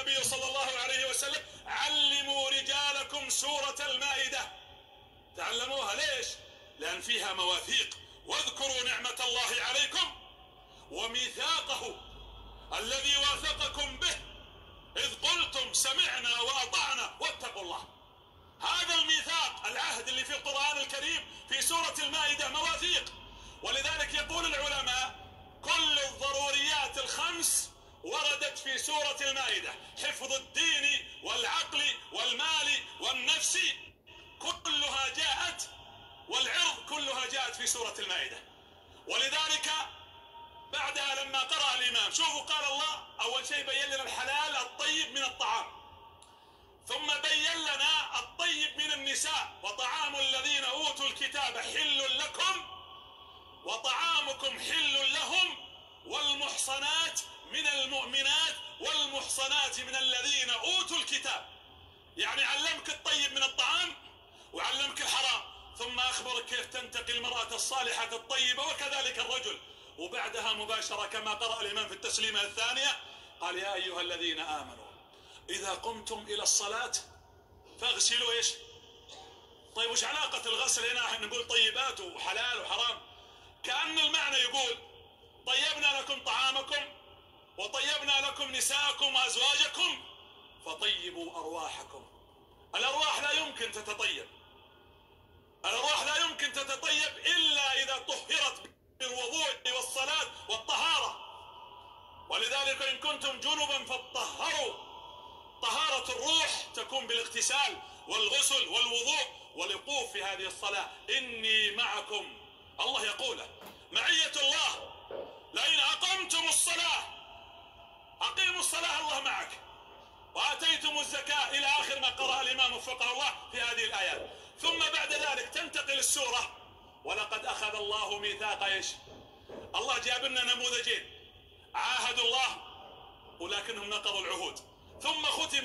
النبي صلى الله عليه وسلم: علموا رجالكم سورة المائدة. تعلموها ليش؟ لأن فيها مواثيق. واذكروا نعمة الله عليكم وميثاقه الذي واثقكم به إذ قلتم سمعنا وأطعنا واتقوا الله. هذا الميثاق، العهد اللي في القرآن الكريم في سورة المائدة مواثيق. ولذلك يقول العلماء: كل الضروريات الخمس وردت في سورة المائدة: حفظ الدين والعقل والمال والنفس كلها جاءت، والعرض كلها جاءت في سورة المائدة. ولذلك بعدها لما قرأ الإمام، شوفوا قال الله أول شيء بين لنا الحلال الطيب من الطعام، ثم بين لنا الطيب من النساء: وطعام الذين أوتوا الكتاب حل لكم وطعامكم حل لهم والمحصنات من المؤمنات والمحصنات من الذين أوتوا الكتاب. يعني علمك الطيب من الطعام وعلمك الحرام، ثم أخبرك كيف تنتقي المرأة الصالحة الطيبة، وكذلك الرجل. وبعدها مباشرة كما قرأ الإمام في التسليمة الثانية قال: يا أيها الذين آمنوا إذا قمتم إلى الصلاة فاغسلوا إيش؟ طيب وش علاقة الغسل هنا نقول طيبات وحلال وحرام؟ كأن المعنى يقول: طيبنا لكم طعامكم وطيبنا لكم نساءكم وأزواجكم فطيبوا أرواحكم. الأرواح لا يمكن تتطيب، الأرواح لا يمكن تتطيب إلا إذا طهرت بالوضوء والصلاة والطهارة. ولذلك إن كنتم جنبا فاطهروا. طهارة الروح تكون بالاغتسال والغسل والوضوء والوقوف في هذه الصلاة. إني معكم، الله يقوله، معية الله. لئن أقمتم الصلاة، أقيموا الصلاة الله معك، وآتيتم الزكاة إلى آخر ما قرأ الإمام وفقه الله في هذه الآيات. ثم بعد ذلك تنتقل السورة: ولقد أخذ الله ميثاق إيش؟ الله جاب لنا نموذجين: عاهدوا الله ولكنهم نقضوا العهود. ثم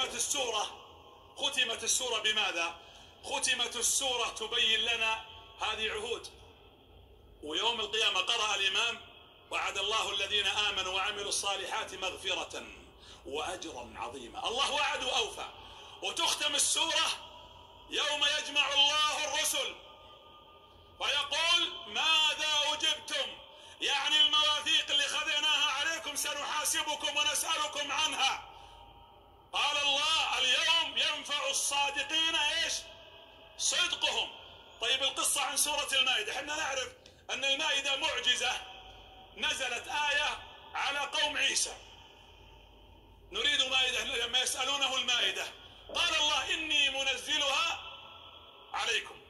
ختمت السورة بماذا؟ ختمت السورة تبين لنا هذه عهود. ويوم القيامة قرأ الإمام: وعد الله الذين آمنوا وعملوا الصالحات مغفرة وأجرا عظيما. الله وعد وأوفى. وتختم السورة يوم يجمع الله الرسل ويقول: ماذا أجبتم؟ يعني المواثيق اللي خذيناها عليكم سنحاسبكم ونسألكم عنها. قال الله: اليوم ينفع الصادقين إيش؟ صدقهم. طيب القصة عن سورة المائدة، احنا نعرف أن المائدة معجزة، نزلت آية على قوم عيسى: نريد مائدة، لما يسألونه المائدة قال الله: إني منزلها عليكم